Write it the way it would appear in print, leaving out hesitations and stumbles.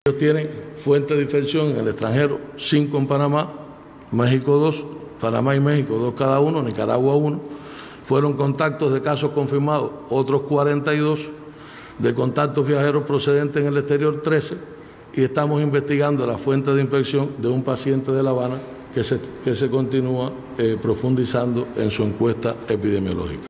Tienen fuentes de infección en el extranjero, 5 en Panamá, México 2, Panamá y México 2 cada uno, Nicaragua 1. Fueron contactos de casos confirmados, otros 42, de contactos viajeros procedentes en el exterior 13, y estamos investigando la fuente de infección de un paciente de La Habana que se continúa profundizando en su encuesta epidemiológica.